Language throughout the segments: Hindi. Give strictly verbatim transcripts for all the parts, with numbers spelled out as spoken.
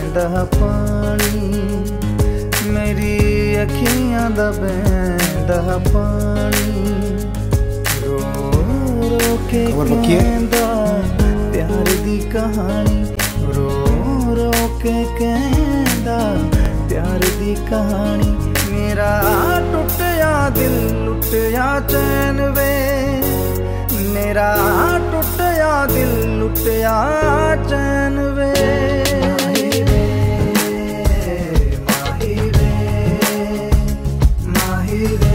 बहंदा पानी, मेरी अखियां दा बहंदा पानी, रो रो के कहंदा प्यार दी कहानी, रो रो के कहंदा प्यार दी कहानी। मेरा टुटिया दिल लुटिया चैन वे, मेरा टुटिया दिल लुटिया चैन वे। माही रे, माही रे,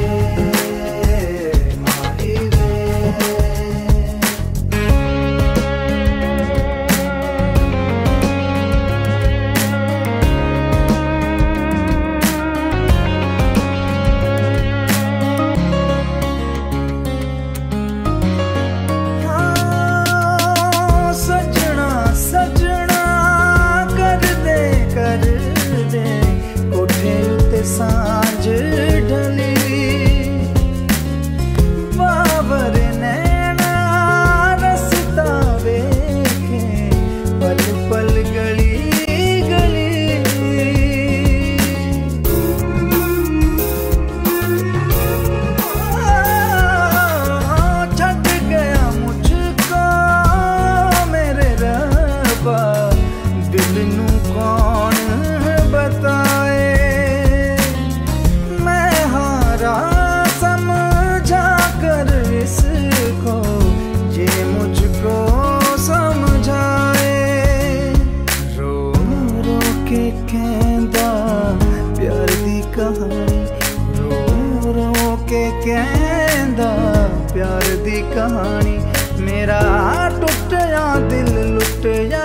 माही रे, सांझ ढली, बाबर नैना रसता वेखे, पल पल गली गली, छट गया मुझको मेरे रब्बा, दिल नू कौन बताए, समझा कर इसको ये मुझको समझाए। रो रो के कहंदा प्यार दी कहानी, रो रो के कहंदा प्यार दी कहानी। मेरा टुटिया दिल लुटिया